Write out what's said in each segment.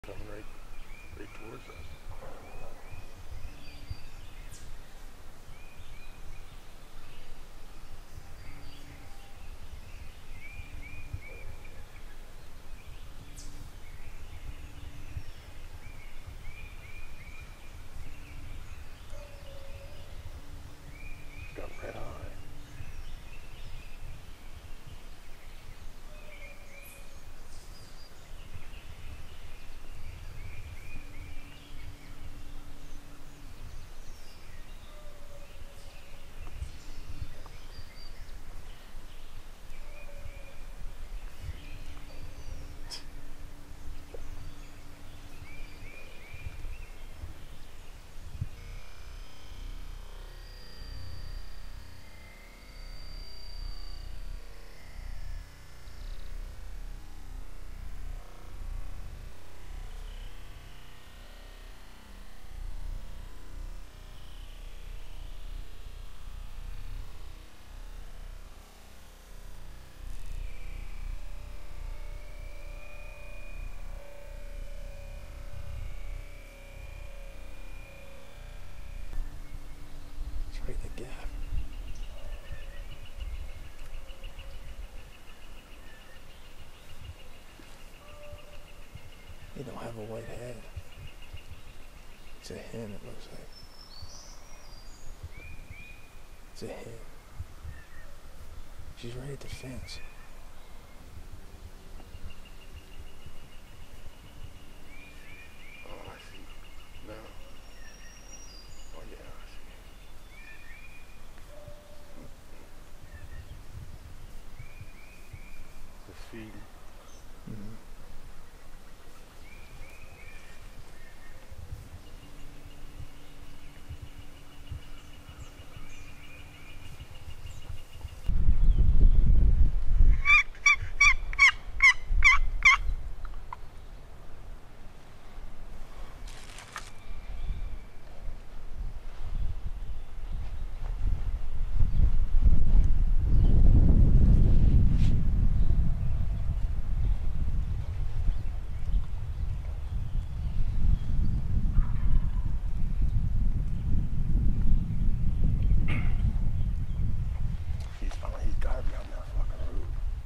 Coming right towards us. It's got red eye. It's right in the gap. He don't have a white head. It's a hen, it looks like. It's a hen. She's right at the fence. Oh, I see. No. Oh, yeah, I see. It's feeding. Mm-hmm. He's gotta be on that fucking road.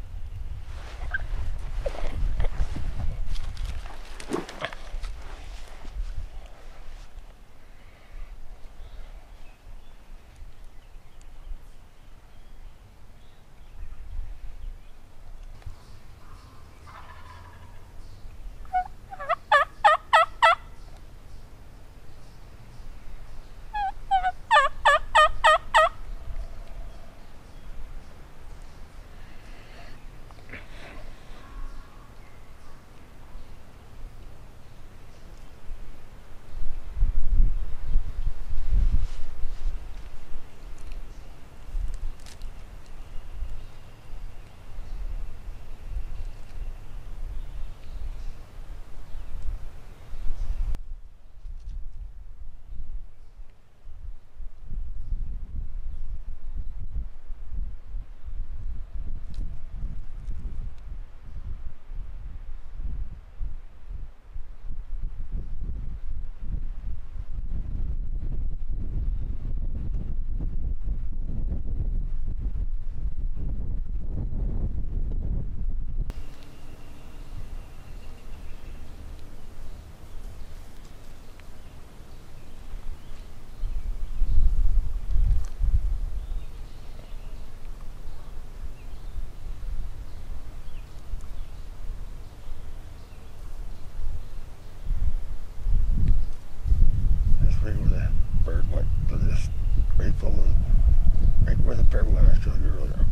That's right where that bird went to this. Right below. Right where the bird went I showed you earlier.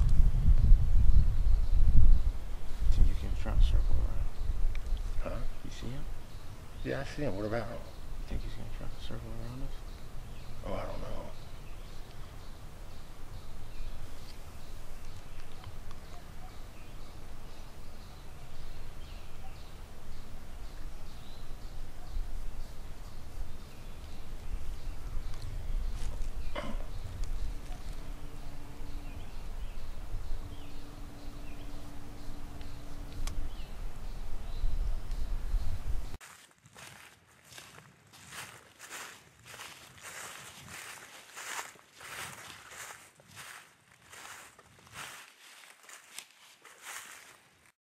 Think you can try to circle around? Huh? You see him? Yeah, I see him. What about him? You think he's gonna try to circle around us? Oh, I don't know.